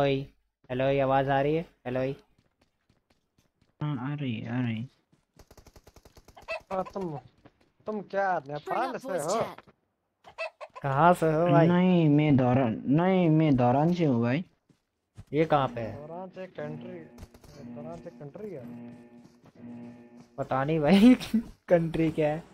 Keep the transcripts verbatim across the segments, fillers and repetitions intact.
Hello, आवाज आ रही है? हेलो। हाँ आ रही आ रही। आ, तुम तुम क्या नेपाल से हो? कहाँ से हो भाई? नहीं मैं दौरान नहीं मैं दौरान से हूँ भाई। ये कहाँ पे है? दौरान से कंट्री दौरान से कंट्री है। पता नहीं भाई कंट्री क्या है?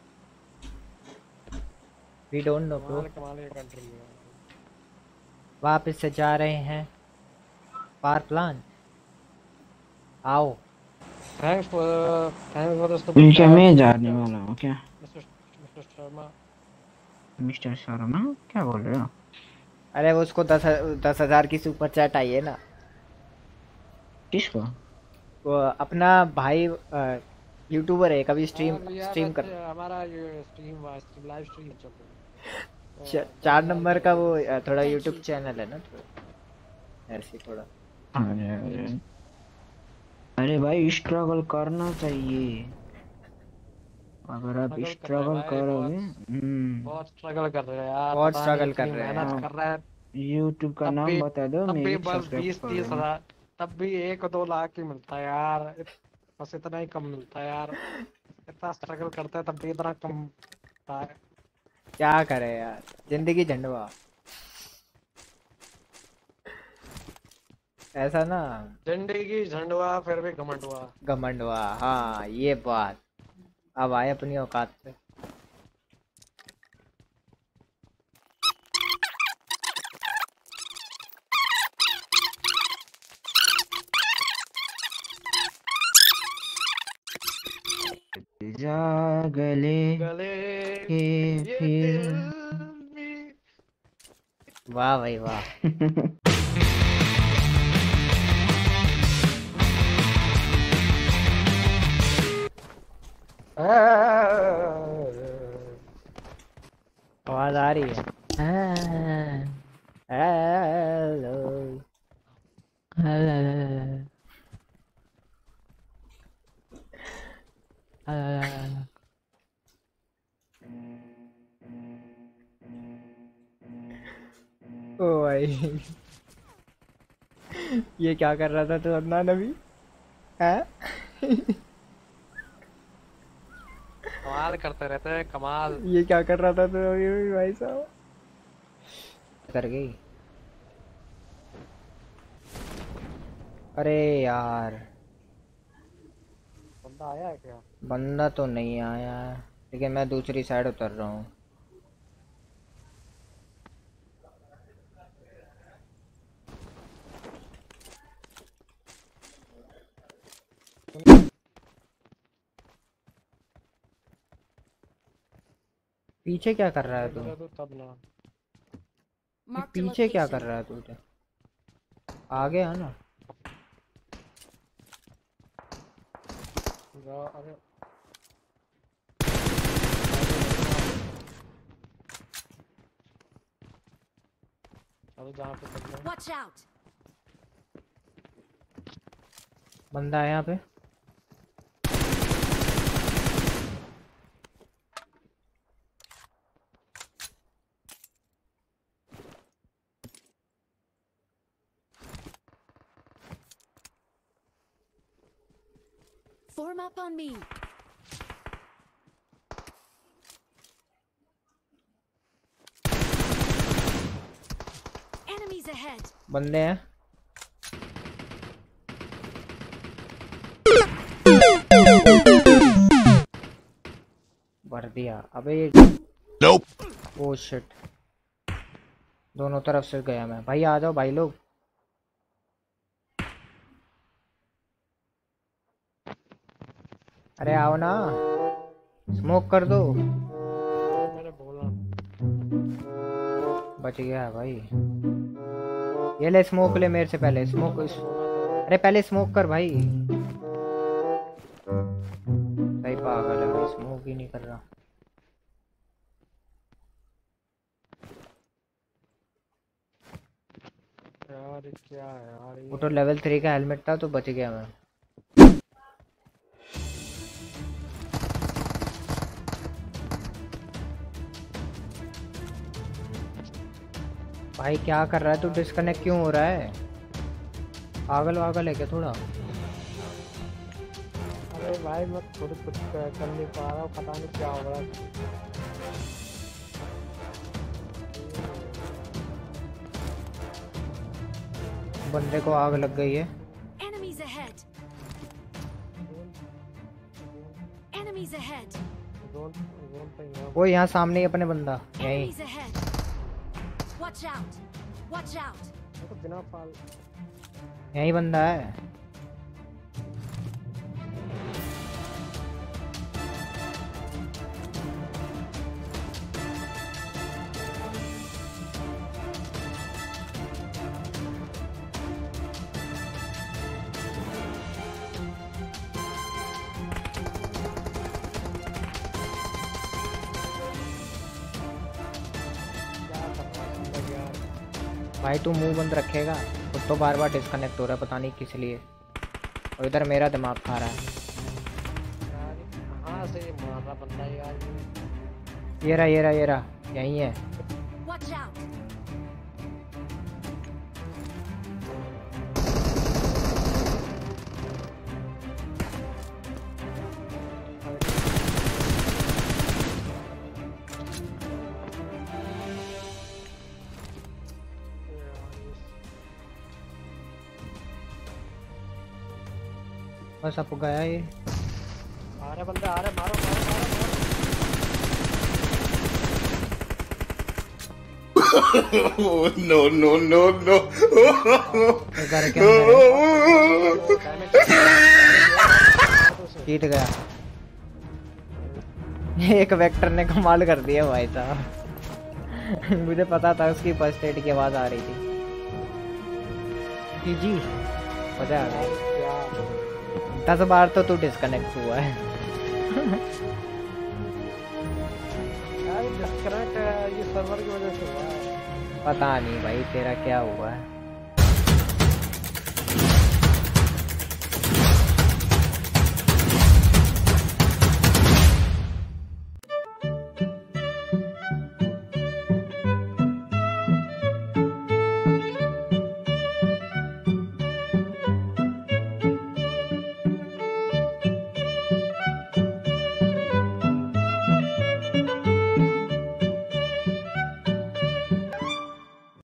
We don't know bro. कमाल कमाल की कंट्री है। वापस से जा रहे हैं पार प्लान। आओ। Thanks for thanks for the super ठीक है मैं चैट जाने मिस्टर वाला हूँ क्या? Mister mister Sharma. Mister Sharma क्या बोल रहे हो? अरे वो उसको दस दस हजार की सुपर चैट आई है ना। किसको? वो अपना भाई यूट्यूबर है, कभी स्ट्रीम हाँ यार स्ट्रीम कर। अच्छा, हमारा ये स्ट्रीम स्ट्रीम लाइव स्ट्रीम चल रही है च, तो दस चार हजार नंबर की का आई वो है। अ, थोड़ा यूट्यूब चैनल है ना, तो ऐसे थोड़ा। अरे अरे अरे भाई स्ट्रगल करना चाहिए। अगर आप स्ट्रगल कर रहे हैं स्ट्रगल भाई, बहुत करोगे हम्म बहुत स्ट्रगल कर रहे हैं यार, बहुत पता नहीं स्ट्रगल कर इतनी रहे हैं मेहनत यार। कर रहे हैं। यूट्यूब का तब नाम भी बता दो तब मैं भी भी बस सब्सक्राइब बीस कर तीस दूंगा। हजार तब भी एक दो लाख ही मिलता है यार। इत- बस इतना ही कम मिलता है यार। इतना स्ट्रगल करते हैं तब भी इतना कम मिलता है। क्या करे यार, जिंदगी झंडवा ऐसा ना। जिंदगी झंडवा फिर भी घमंडवा। घमंडवा, हाँ ये बात अब आए अपनी औकात पे। जा गले गले के ये फिर दिल में वाह भाई वाह। आवाज आ रही है? हेलो ओ भाई ये क्या कर रहा था तू अदनान अभी? हैं? कमाल करते रहते हैं, कमाल। ये क्या कर रहा था तू अभी अभी भाई साहब? कर गई। अरे यार, बंदा आया है क्या? बंदा तो नहीं आया है, लेकिन मैं दूसरी साइड उतर रहा हूँ। पीछे क्या कर रहा है तू? तो तब ना पीछे क्या कर रहा है तू? आगे है ना। जा, अरे अरे जहाँ पे चल रहे हैं। बंदा है यहाँ पे। Form up on me. Enemies ahead. बंदे हैं। भर दिया अबे ये। Nope. ओ शिट, दोनों तरफ से गया मैं। भाई आ जाओ भाई लोग। अरे आओ ना, स्मोक कर दो। मैंने बोला बच गया भाई। ये ले स्मोक ले मेरे से पहले। स्मोक इस... अरे पहले स्मोक कर भाई। सही पागल है भाई, स्मोक ही नहीं कर रहा। यार क्या है यार वो ये। तो लेवल थ्री का हेलमेट था तो बच गया मैं। भाई क्या कर रहा है तू? डिस्कनेक्ट क्यों हो रहा है? पागल वागल है क्या थोड़ा? अरे भाई मैं खुद कुछ कर कर नहीं पा रहा हूँ, पता नहीं क्या हो रहा है। बंदे को आग लग गई है। Enemies ahead. Enemies ahead. Zone zone पे ही है। वो यहाँ सामने ही अपने बंदा यहीं। Enemies ahead. Watch out. Watch out. देखो बिना फाल यहीं बंदा है। भाई तू मुंह बंद रखेगा? खुद तो बार बार डिस्कनेक्ट हो रहा है, पता नहीं किस लिए। और इधर मेरा दिमाग खा रहा है। यार कहाँ से ये मार रहा बंदा यार। ये रहा ये रहा ये रहा यहीं है। Watch out. बस अब गया ये। आ रहे बंदे आ रहे, मारो मारो मारो No, no, no, no. घर के अंदर है। जीत गया। एक वेक्टर ने कमाल कर दिया भाई साहब। मुझे पता था उसकी फर्स्ट एड की आवाज आ रही थी। जी जी मजा आ गया। दस बार तो तू डिस्कनेक्ट हुआ है। यार डिस्कनेक्ट ये सर्वर की वजह से हुआ है। पता नहीं भाई तेरा क्या हुआ है।